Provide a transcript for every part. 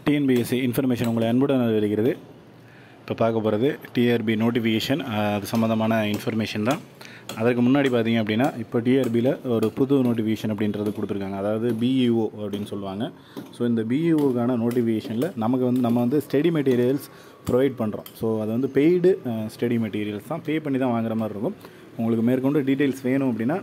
TNPSC information உங்களை அன்புடன் வருகிறது. இப்போ பார்க்க போகிறது டிஆர்பி நோட்டிஃபிகேஷன், அது சம்மந்தமான இன்ஃபர்மேஷன் தான். அதற்கு முன்னாடி பார்த்தீங்க அப்படின்னா, இப்போ டிஆர்பியில் ஒரு புது நோட்டிஃபிகேஷன் அப்படின்றது கொடுத்துருக்காங்க. அதாவது பிஇஓ அப்படின்னு சொல்லுவாங்க. ஸோ இந்த பிஇஓக்கான நோட்டிஃபிகேஷனில் நம்ம வந்து ஸ்டடி மெட்டீரியல்ஸ் ப்ரொவைட் பண்ணுறோம். ஸோ அது வந்து பெய்டு ஸ்டடி மெட்டீரியல்ஸ் தான், பே பண்ணி தான் வாங்குற மாதிரி இருக்கும். உங்களுக்கு மேற்கொண்டு டீட்டெயில்ஸ் வேணும் அப்படின்னா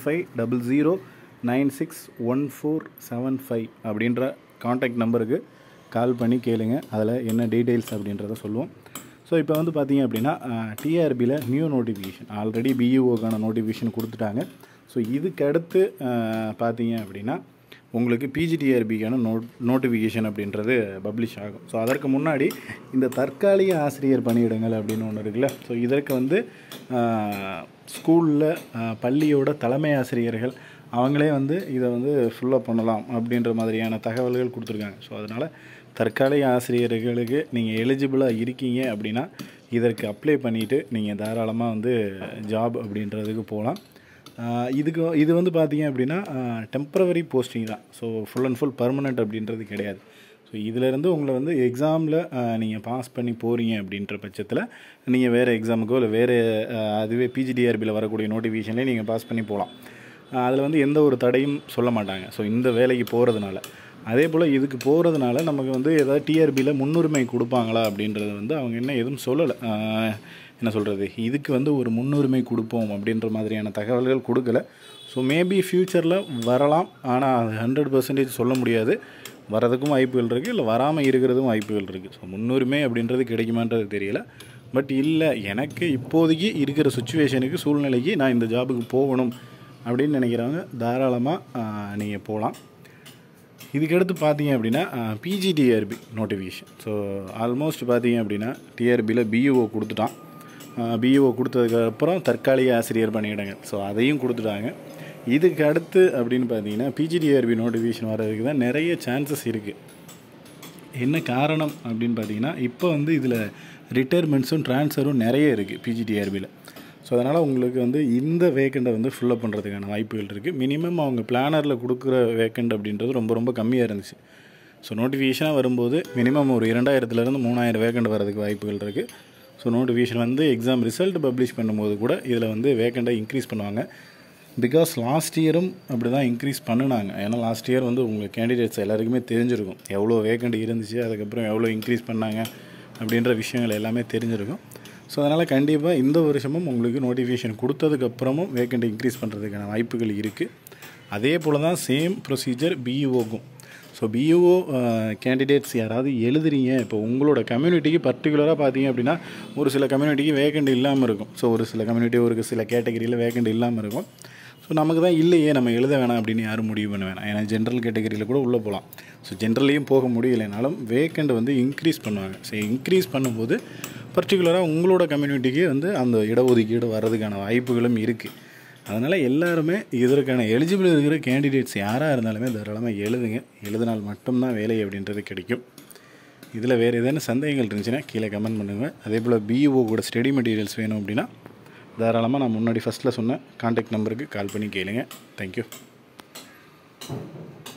9500961475 அப்படின்ற காண்டாக்ட் நம்பருக்கு கால் பண்ணி கேளுங்க. அதில் என்ன டீட்டெயில்ஸ் அப்படின்றத சொல்லுவோம். ஸோ இப்போ வந்து பார்த்தீங்க அப்படின்னா, டிஆர்பியில் நியூ நோட்டிஃபிகேஷன், ஆல்ரெடி பிஇஓக்கான நோட்டிஃபிகேஷன் கொடுத்துட்டாங்க. ஸோ இதுக்கு அடுத்து பார்த்தீங்க அப்படின்னா உங்களுக்கு பிஜிடிஆர்பிக்கான நோட்டிஃபிகேஷன் அப்படின்றது பப்ளிஷ் ஆகும். ஸோ அதற்கு முன்னாடி இந்த தற்காலிக ஆசிரியர் பணியிடங்கள் அப்படின்னு ஒன்று இருக்குல்ல, ஸோ இதற்கு வந்து ஸ்கூலில் பள்ளியோட தலைமை ஆசிரியர்கள் அவங்களே வந்து இதை வந்து ஃபுல்லப் பண்ணலாம் அப்படின்ற மாதிரியான தகவல்கள் கொடுத்துருக்காங்க. ஸோ அதனால் தற்காலிக ஆசிரியர்களுக்கு நீங்கள் எலிஜிபிளாக இருக்கீங்க அப்படின்னா இதற்கு அப்ளை பண்ணிவிட்டு நீங்கள் தாராளமாக வந்து ஜாப் அப்படின்றதுக்கு போகலாம். இது வந்து பார்த்தீங்க அப்படின்னா டெம்ப்ரவரி போஸ்டிங் தான். So full and full permanent அப்படின்றது கிடையாது. ஸோ இதிலேருந்து உங்களை வந்து எக்ஸாமில் நீங்கள் பாஸ் பண்ணி போகிறீங்க அப்படின்ற பட்சத்தில் நீங்கள் வேறு எக்ஸாமுக்கோ இல்லை வேறு அதுவே பிஜிடிஆர்பியில் வரக்கூடிய நோட்டிஃபிகேஷன்லேயே நீங்கள் பாஸ் பண்ணி போகலாம். அதில் வந்து எந்த ஒரு தடையும் சொல்ல மாட்டாங்க. ஸோ இந்த வேலைக்கு போகிறதுனால, அதே போல் இதுக்கு போகிறதுனால நமக்கு வந்து ஏதாவது டிஆர்பியில் முன்னுரிமை கொடுப்பாங்களா அப்படின்றது வந்து அவங்க என்ன எதுவும் சொல்லலை. என்ன சொல்கிறது, இதுக்கு வந்து ஒரு முன்னுரிமை கொடுப்போம் அப்படின்ற மாதிரியான தகவல்கள் கொடுக்கல. ஸோ மேபி ஃப்யூச்சரில் வரலாம், ஆனால் அது 100% சொல்ல முடியாது. வரதுக்கும் வாய்ப்புகள் இருக்குது, இல்லை வராமல் இருக்கிறதும் வாய்ப்புகள் இருக்குது. ஸோ முன்னுரிமை அப்படின்றது கிடைக்குமான்றது தெரியல. பட் இல்லை, எனக்கு இப்போதைக்கு இருக்கிற சுச்சுவேஷனுக்கு சூழ்நிலைக்கு நான் இந்த ஜாபுக்கு போகணும் அப்படின்னு நினைக்கிறவங்க தாராளமாக நீங்கள் போகலாம். இதுக்கடுத்து பார்த்தீங்க அப்படின்னா பிஜிடிஆர்பி நோட்டிஃபிகேஷன். ஸோ ஆல்மோஸ்ட் பார்த்தீங்க அப்படின்னா டிஆர்பியில் பிஇஓ கொடுத்துட்டான். பிஇஓ கொடுத்ததுக்கப்புறம் தற்காலிக ஆசிரியர் பணியிடங்கள், ஸோ அதையும் கொடுத்துட்டாங்க. இதுக்கு அடுத்து அப்படின்னு பார்த்தீங்கன்னா பிஜிடிஆர்பி நோட்டிஃபிகேஷன் வர்றதுக்கு தான் நிறைய சான்சஸ் இருக்குது. என்ன காரணம் அப்படின்னு பார்த்தீங்கன்னா, இப்போ வந்து இதில் ரிட்டையர்மெண்ட்ஸும் ட்ரான்ஸ்ஃபரும் நிறைய இருக்குது பிஜிடிஆர்பியில். ஸோ அதனால் உங்களுக்கு வந்து இந்த வேக்கண்ட்டை வந்து ஃபில்லப் பண்ணுறதுக்கான வாய்ப்புகள் இருக்குது. மினிமம் அவங்க பிளானரில் கொடுக்குற வேக்கண்ட் அப்படின்றது ரொம்ப ரொம்ப கம்மியாக இருந்துச்சு. ஸோ நோட்டிஃபிகேஷனாக வரும்போது மினிமம் ஒரு 2000 3000 வேக்கண்ட் வரதுக்கு வாய்ப்புகள் இருக்குது. ஸோ நோட்டிஃபிகேஷன் வந்து எக்ஸாம் ரிசல்ட் பப்ளிஷ் பண்ணும்போது கூட இதில் வந்து வேக்கண்ட்டை இன்க்ரீஸ் பண்ணுவாங்க. பிகாஸ் லாஸ்ட் இயரும் அப்படி தான் இன்க்ரீஸ் பண்ணினாங்க. ஏன்னா லாஸ்ட் இயர் வந்து உங்கள் கேண்டிடேட்ஸ் எல்லாருக்குமே தெரிஞ்சிருக்கும் எவ்வளோ வேக்கண்ட் இருந்துச்சு, அதுக்கப்புறம் எவ்வளோ இன்க்ரீஸ் பண்ணாங்க அப்படின்ற விஷயங்கள் எல்லாமே தெரிஞ்சிருக்கும். ஸோ அதனால் கண்டிப்பாக இந்த வருஷமும் உங்களுக்கு நோட்டிஃபிகேஷன் கொடுத்ததுக்கப்புறமும் வேக்கண்ட் இன்க்ரீஸ் பண்ணுறதுக்கான வாய்ப்புகள் இருக்குது. அதே போல் தான் சேம் ப்ரொசீஜர் பிஇஓக்கும். ஸோ பிஇஓ கேண்டிடேட்ஸ் யாராவது எழுதுறீங்க, இப்போ உங்களோட கம்யூனிட்டிக்கு பர்டிகுலராக பார்த்தீங்க அப்படின்னா ஒரு சில கம்யூனிட்டிக்கு வேக்கண்ட் இல்லாமல் இருக்கும். ஸோ ஒரு சில கம்யூனிட்டி ஒரு சில கேட்டகரியில் வேக்கண்ட் இல்லாமல் இருக்கும். ஸோ நமக்கு தான் இல்லையே, நம்ம எழுத வேணாம் அப்படின்னு யாரும் முடிவு பண்ண வேணாம். ஏன்னா ஜென்ரல் கேட்டகரியில் கூட உள்ளே போகலாம். ஸோ ஜென்ரல்லையும் போக முடியலைனாலும் வேக்கண்ட் வந்து இன்க்ரீஸ் பண்ணுவாங்க. ஸோ இன்க்ரீஸ் பண்ணும்போது பர்டிகுலராக உங்களோட கம்யூனிட்டிக்கு வந்து அந்த இடஒதுக்கீடு வர்றதுக்கான வாய்ப்புகளும் இருக்குது. அதனால் எல்லாருமே இதற்கான எலிஜிபிள் இருக்கிற கேண்டிடேட்ஸ் யாராக இருந்தாலுமே தாராளமாக எழுதினால் மட்டும்தான் வேலை அப்படின்றது கிடைக்கும். இதில் வேறு ஏதேனும் சந்தேகங்கள் இருந்துச்சுன்னா கீழே கமெண்ட் பண்ணுங்கள். அதே போல் பிஇஓ கூட ஸ்டடி மெட்டீரியல்ஸ் வேணும் அப்படின்னா தாராளமாக நான் முன்னாடி ஃபஸ்ட்டில் சொன்ன கான்டாக்ட் நம்பருக்கு கால் பண்ணி கேளுங்க. தேங்க்யூ.